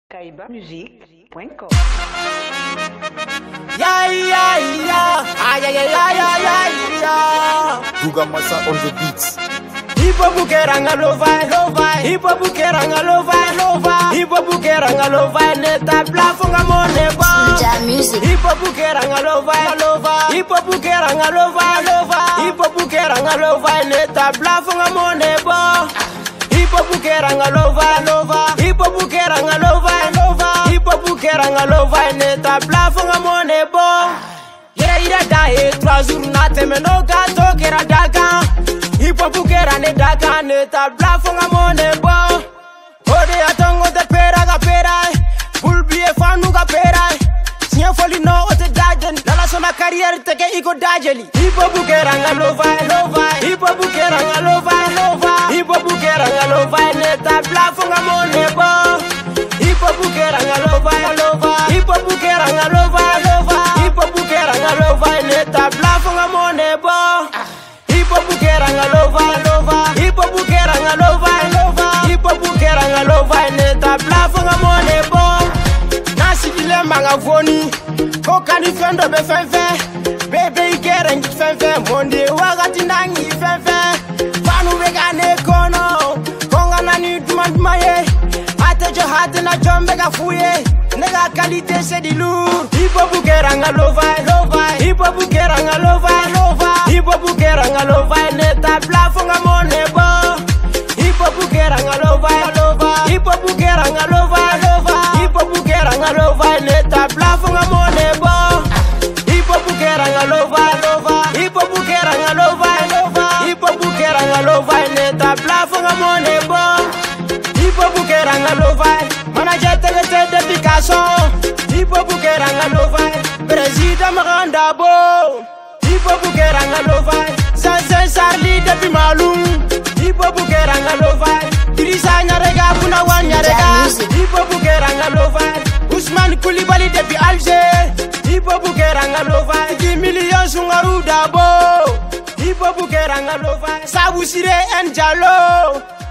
kaibamusique.com. Duga Massa on the beats. Hipo bukeranga lovai, hipo bukeranga lovai, hipo bukeranga lovai, neta plafonga moneba. Suja music. Hipo bukeranga lovai, hipo bukeranga lovai, hipo bukeranga lovai, neta plafonga moneba. Hipo bukeranga lovai, hipo bukeranga lovai, hipo bukeranga lovai, neta plafonga moneba. Ira dae 3 jours na temeno gato kera daga. Hipo bukera ne daga ne tabla fonga mone bo. Ode atongo te pera ga pera. Bulbi e fanu ga pera. Sien foli no ote dajen. Lala sona carrière teke iko dajeli. Hipo bukera nga lovai. Hipo bukera nga lovai. Hipo bukera nga lovai ne tabla fonga mone bo. Hipo bukera nga lovai. Hipo bukera nga lovai. Hipo bukera nga lovai ne tabla fonga mone bo. Hipo bukeranga lovai, hipo bukeranga lovai, hipo bukeranga lovai, neta plafonga monebo. Nasi dilema nga voni, kokani fendo be fenfe, bebe ikere ngi fenfe, monde wakati nangi fenfe. Fanu vegane kono, konga nani dumaye, atejo hate na jombe ga fuye, nega kalite se di lourd. Hipo bukeranga lovai, hipo bukeranga lovai. Hipo bukeranga lovai, neta plafonga monebo. Hipo bukeranga lovai, hipo bukeranga lovai, hipo bukeranga lovai, neta plafonga monebo. Hipo bukeranga lovai, hipo bukeranga lovai, hipo bukeranga lovai, neta plafonga monebo. Hipo bukeranga lovai, manager tege de Picasso. Hipo bukeranga lovai, president Miranda Bo. Hipo bukeranga lovai, Sansen Sarli depuis Maloum. Hipo bukeranga lovai, Idrissa Nyarega Buna Wan Nyarega. Hipo bukeranga lovai, Ousmane Koulibaly depuis Alger. Hipo bukeranga lovai, 10 millions Sungaru Dabo. Hipo bukeranga lovai, Sabou Siré N'Diallo.